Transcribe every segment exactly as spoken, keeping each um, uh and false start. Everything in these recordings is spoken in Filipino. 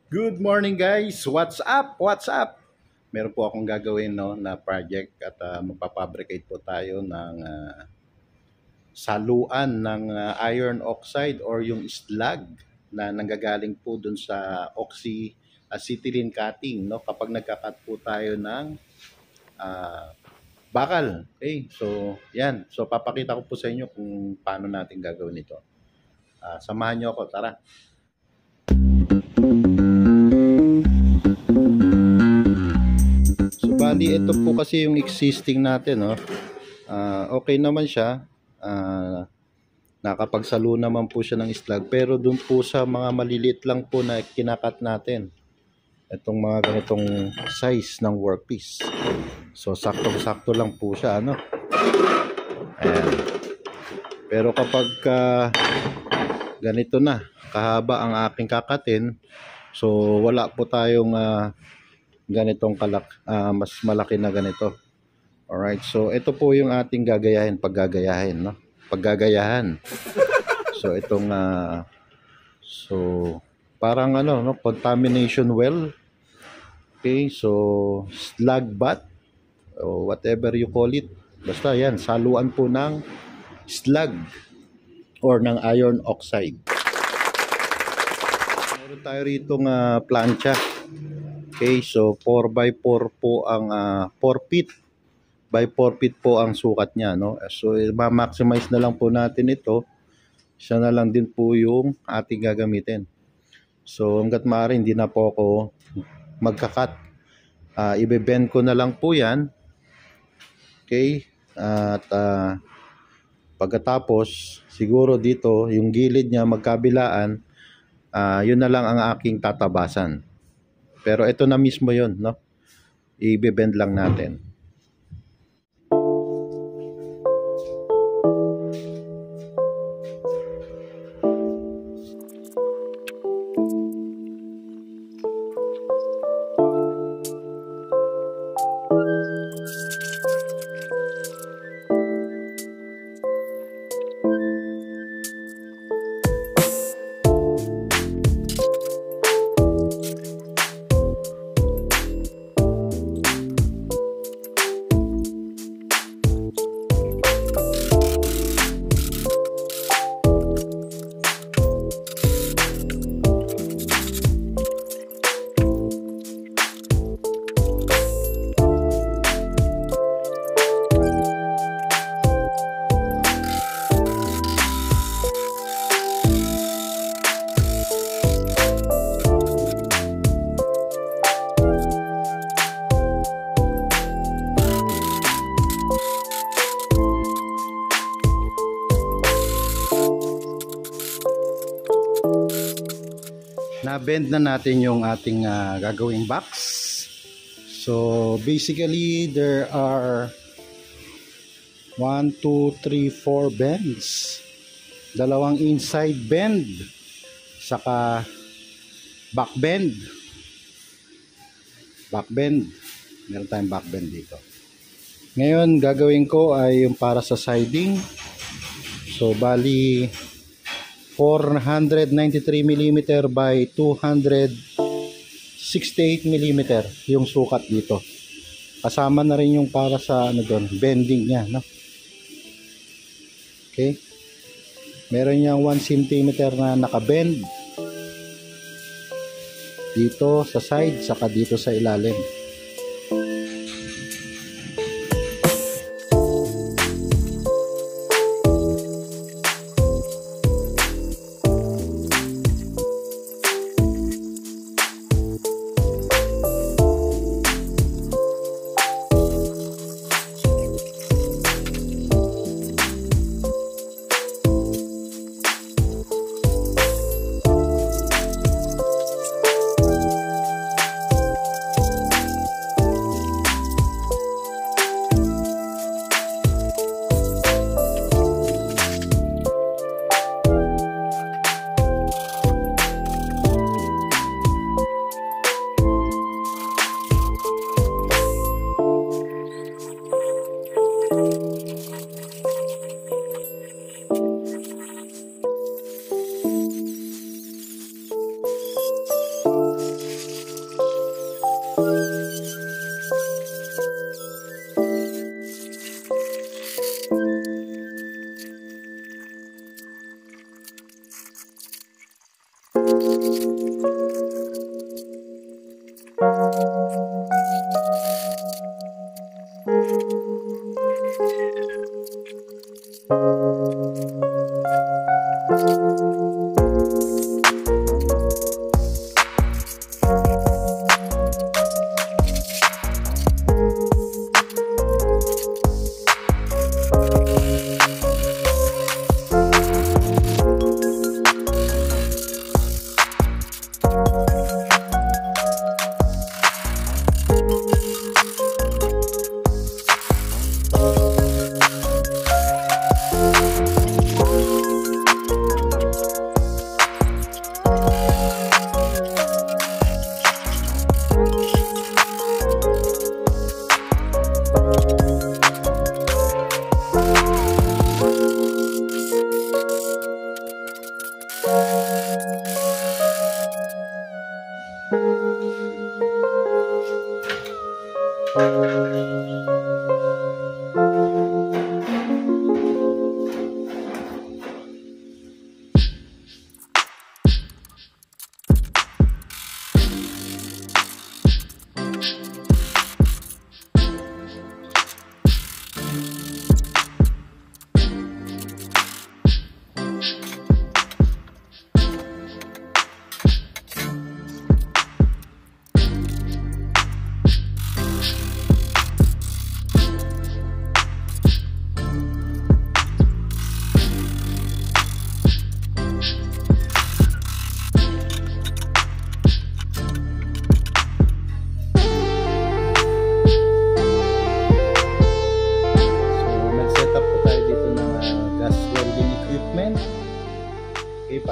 Good morning guys! What's up? What's up? Meron po akong gagawin no, na project at uh, magpapabricate po tayo ng uh, saluan ng uh, iron oxide or yung slag na nanggagaling po dun sa oxy acetylene cutting no, kapag nagka-cut po tayo ng uh, bakal. Okay, so yan. So papakita ko po sa inyo kung paano natin gagawin ito. Uh, samahan nyo ako, tara! So bali ito po kasi yung existing natin, no. Uh, okay naman siya. Uh, nakapagsalo naman po siya ng slag, pero dun po sa mga maliliit lang po na kinakat natin. Itong mga ganitong size ng workpiece. So sakto-sakto lang po siya, ano. Ayan. Pero kapag uh, ganito na, kahaba ang aking kakatin, so wala po tayong uh, ganitong kalak, uh, mas malaki na ganito. Alright, so ito po yung ating gagayahin, paggagayahin, no? Paggagayahan. So itong uh, so parang ano, no, contamination well. Okay, so slag bath o whatever you call it. Basta yan, saluan po ng slag or ng iron oxide. Meron tayo rito ng uh, plancha. Okay, so four by four po ang uh, four feet by four feet po ang sukat niya, no? So ma-maximize na lang po natin ito. Siya na lang din po yung ating gagamitin. So hangga't maaari hindi na po ako magkakat. Uh, ibe-bend ko na lang po 'yan. Okay? At uh, pagkatapos siguro dito yung gilid niya magkabilaan, uh, yun na lang ang aking tatabasan. Pero ito na mismo yun, no? I-bend lang natin. Na-bend na natin yung ating uh, gagawing box. So basically there are one, two, three, four bends. Dalawang inside bend, saka back bend. Back bend. Meron tayong back bend dito. Ngayon gagawin ko ay yung para sa siding. So bali four hundred ninety-three millimeter by two hundred sixty-eight millimeter yung sukat dito. Kasama na rin yung para sa ano doon, bending niya, no? Okay. Meron niyang one centimeter na naka-bend dito sa side, saka dito sa ilalim.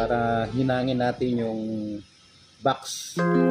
para hinangin natin yung box.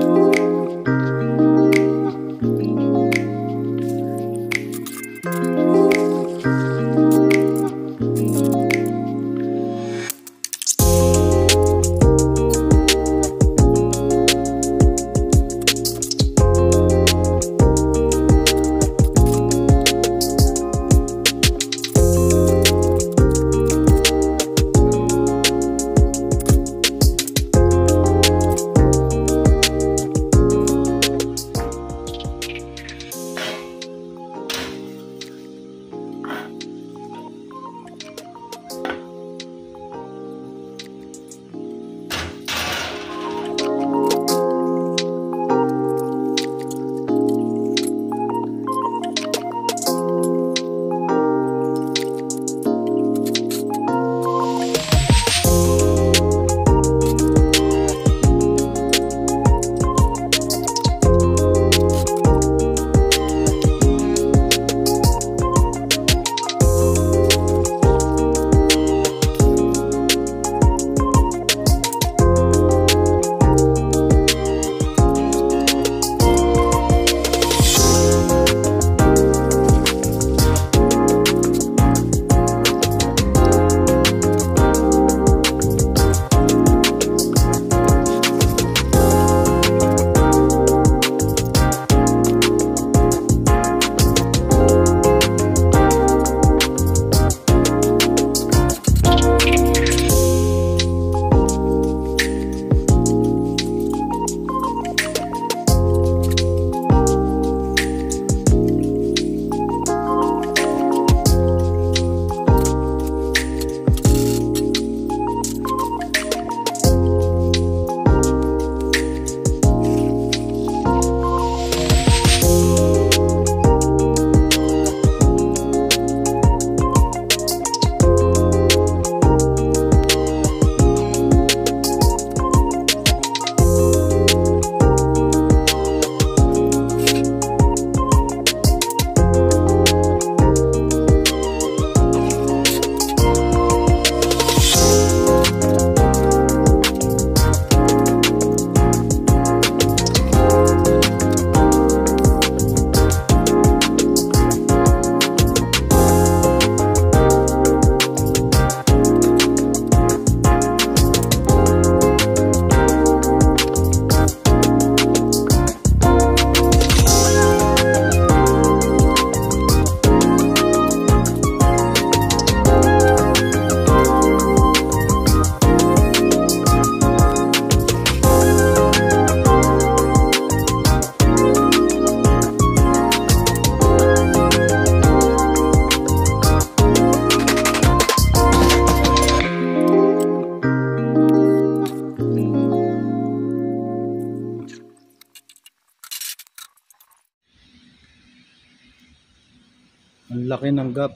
Ang laki ng gap.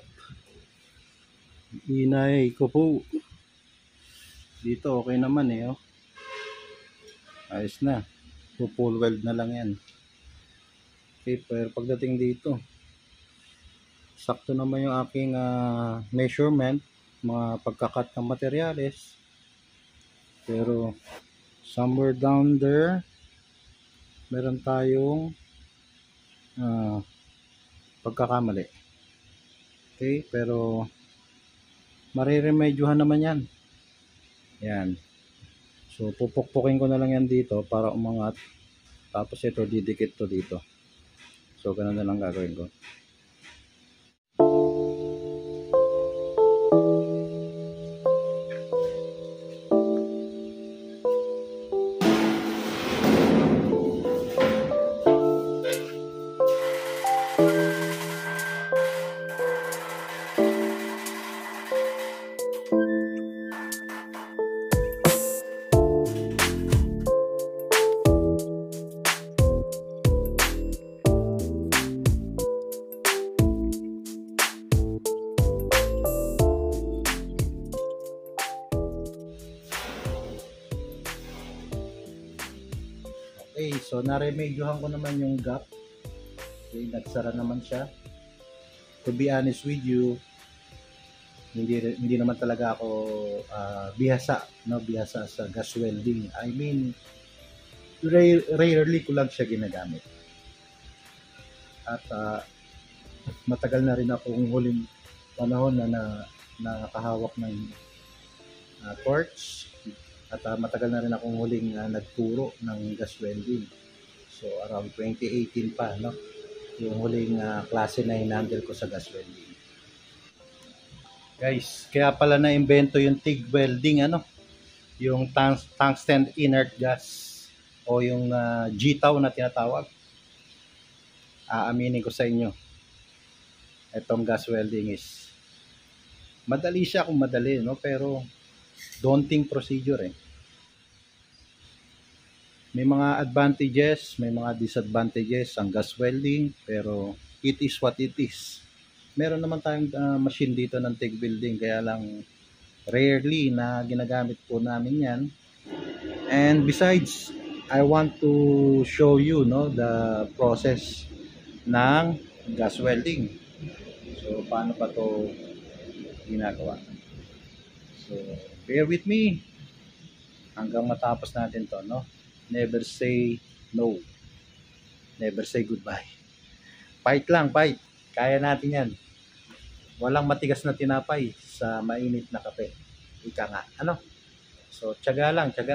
Inay ko po. Dito okay naman eh. Oh. Ayos na. Full weld na lang yan. Okay, pero pagdating dito, sakto naman yung aking uh, measurement, mga pagkakat ng materyales. Pero somewhere down there, meron tayong uh, pagkakamali. Okay, pero mariremedyohan naman yan. Yan. So pupukpukin ko na lang yan dito para umangat. Tapos ito didikit to dito. So ganun na lang gagawin ko. Okay, so naremedyohan ko naman yung gap. Okay, nagsara naman siya. To be honest with you, Hindi hindi naman talaga ako uh, bihasa, no, bihasa sa gas welding. I mean, rare, rarely ko lang siya ginagamit. At uh, matagal na rin akong huling panahon na, na nakahawak ng uh, torch, at uh, matagal na rin akong huling uh, nagturo ng gas welding. So around twenty eighteen pa, no, yung huling uh, klase na hinandle ko sa gas welding. Guys, kaya pala na-invento yung TIG welding, ano, yung tungst tungsten inert gas, o yung uh, G T A W na tinatawag. Aaminin ko sa inyo, itong gas welding is madali siya kung madali, no, pero daunting procedure eh. May mga advantages, may mga disadvantages ang gas welding, pero it is what it is. Meron naman tayong uh, machine dito ng TIG welding, kaya lang rarely na ginagamit po namin yan. And besides, I want to show you, no, the process ng gas welding. So paano pa to ginagawa? So bear with me hanggang matapos natin to, no. Never say no, never say goodbye. Fight lang, fight. Kaya natin yan. Walang matigas na tinapay sa mainit na kape. Ika nga, ano? So, tiyaga lang, tiyaga.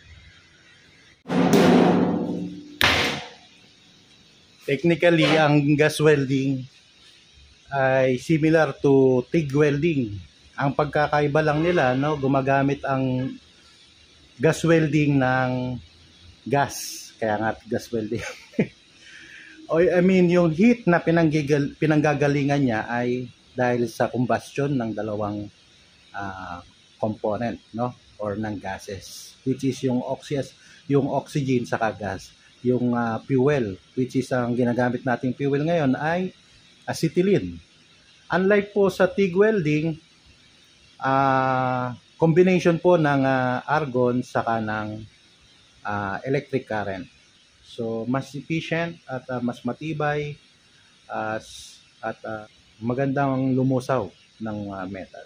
Technically, ang gas welding ay similar to TIG welding. Ang pagkakaiba lang nila, no, gumagamit ang gas welding ng gas. Kaya nga gas welding. I mean, yung heat na pinanggigal, pinanggagalingan niya ay dahil sa combustion ng dalawang uh, component, no, or ng gases, which is yung oxy yung oxygen sa gas. Yung uh, fuel, which is ang ginagamit nating fuel ngayon, ay acetylene. Unlike po sa TIG welding, uh, combination po ng uh, argon saka ng uh, electric current. So, mas efficient at uh, mas matibay uh, at uh, magandang lumusaw ng uh, metal.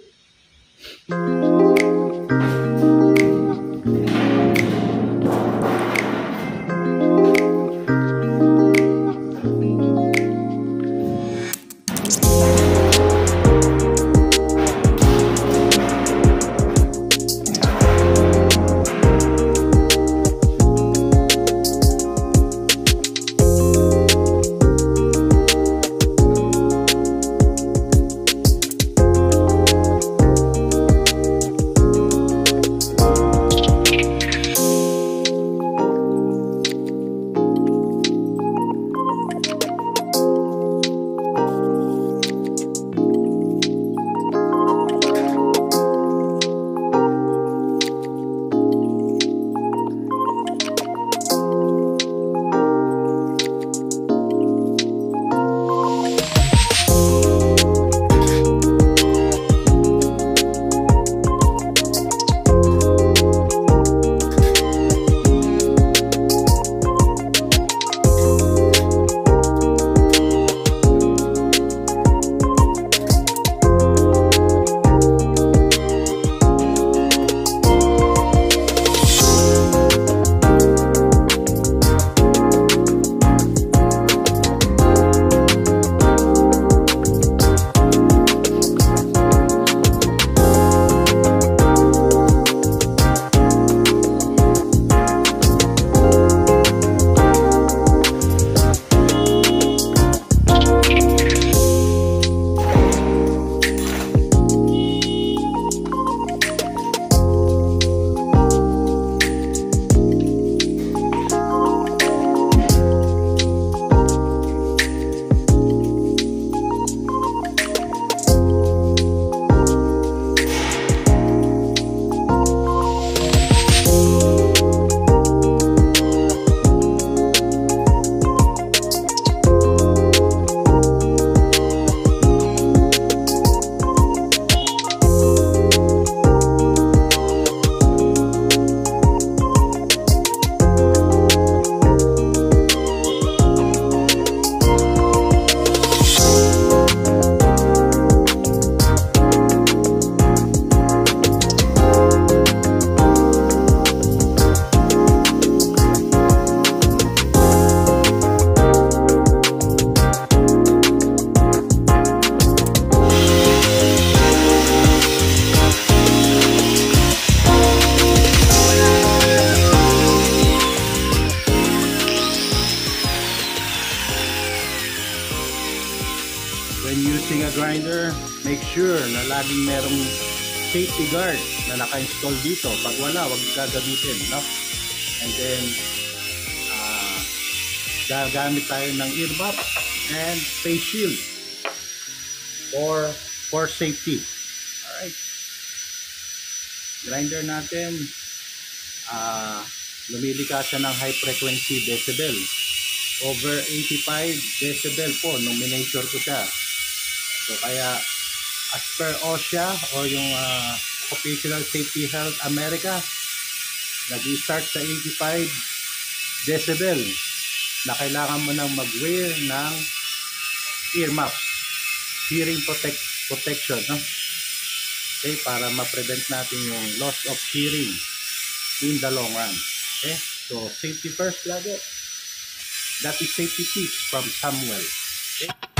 grinder, make sure na laging merong safety guard na naka-install dito. Pag wala, wag gagamitin, no? And then uh, gagamit tayo ng ear muff and face shield for for safety. Alright, grinder natin, uh, lumilika siya ng high frequency decibel, over eighty-five decibel po nung miniature ko siya. So kaya as per OSHA o yung uh, Occupational Safety Health America, nag-start sa eighty-five decibel na kailangan mo nang mag-wear ng ear muff, hearing protect protection, no? Okay, para ma-prevent natin yung loss of hearing in the long run. Okay, so safety first lagi. That is safety tips from Samuel. Okay.